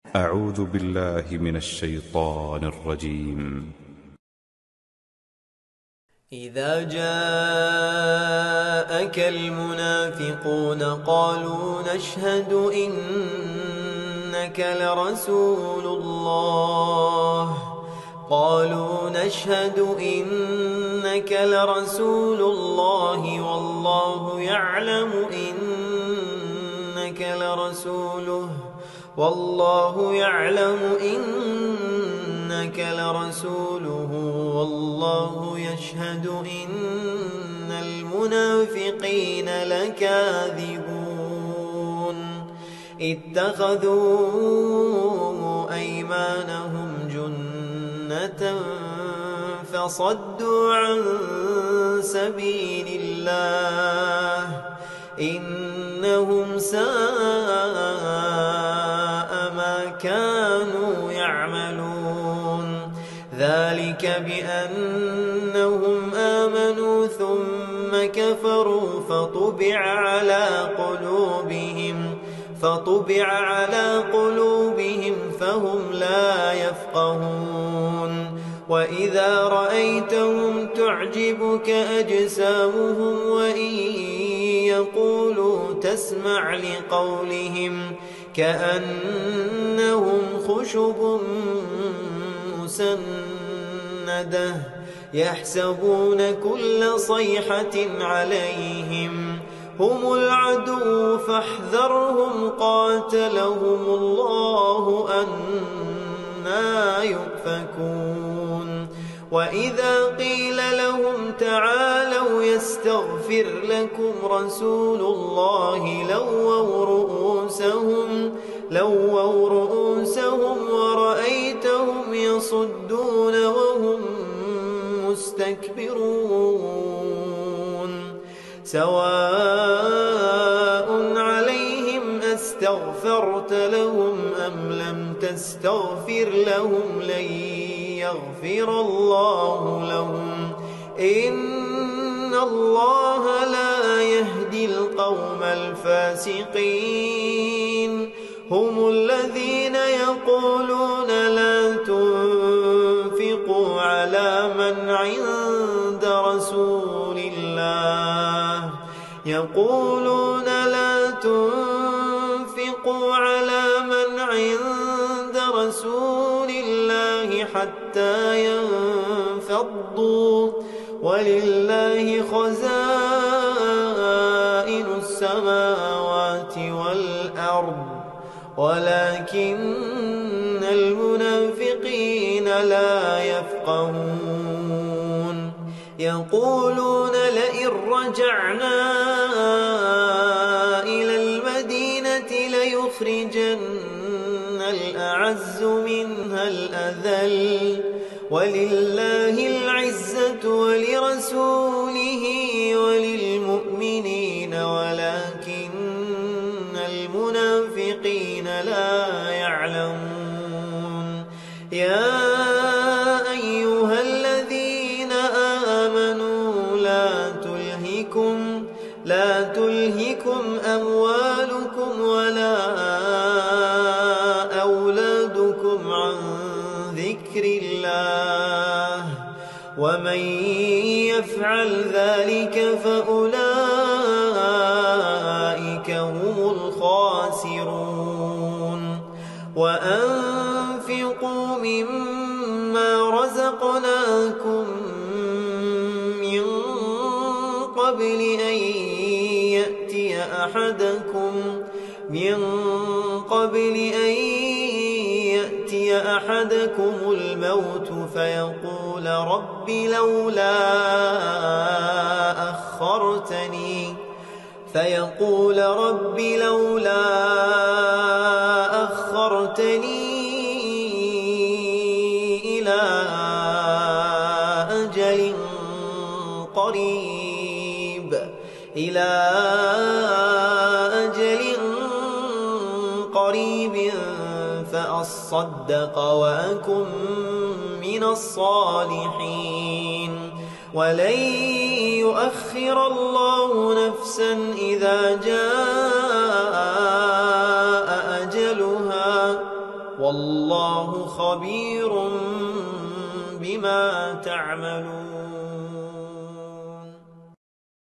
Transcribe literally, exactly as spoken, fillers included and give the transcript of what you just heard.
أعوذ بالله من الشيطان الرجيم. إذا جاءك المنافقون قالوا نشهد إنك لرسول الله قالوا نشهد إنك لرسول الله والله يعلم إنك لرسوله والله يعلم إنك لرسوله والله يشهد إن المنافقين لكاذبون اتخذوا أيمانهم جنة فصدوا عن سبيل الله إنهم ساء ما كانوا يعملون ذلك بأنهم آمنوا ثم كفروا فطبع على قلوبهم فطبع على قلوبهم فهم لا يفقهون وإذا رأيتهم تعجبك أجسامهم وإن يقولوا تسمع لقولهم كأنهم خشب مسندة يحسبون كل صيحة عليهم هم العدو فاحذرهم قاتلهم الله أنى يؤفكون وإذا قيل لهم تعالوا يستغفر لكم رسول الله لووا رؤوسهم لووا رؤوسهم ورأيتهم يصدون وهم مستكبرون سواء عليهم أستغفرت لهم أم لم تستغفر لهم لن يغفر الله لهم إن الله لا يهدي القوم الفاسقين هم الذين يقولون لا تنفقوا على من عند رسول الله يقولون لا تنفقوا على من عند رسول الله حتى ينفضوا ولله خزائن السماوات والأرض ولكن المنافقين لا يفقهون يقولون لئن رجعنا إلى المدينة ليخرجن الأعز منها الأذل ولله العزة ولرسوله وللمؤمنين ولكن المنافقين لا يعلمون يا أيها الذين آمنوا لا تلهكم لا تلهكم أموالكم ولا أولادكم عن ذكر الله ومن يفعل ذلك فأولئك هم الخاسرون وأنفقوا مما رزقناكم من قبل أن يأتي أحدكم من قبل أن يأتي أحدكم الموت فيقول رب لولا أخرتني فيقول رب لولا أخرتني إلى أجل قريب إلى أجل قريب فأصدق وأكن من الصالحين ولن يؤخر الله نفسا إذا جاء أجلها خبير بما تعملون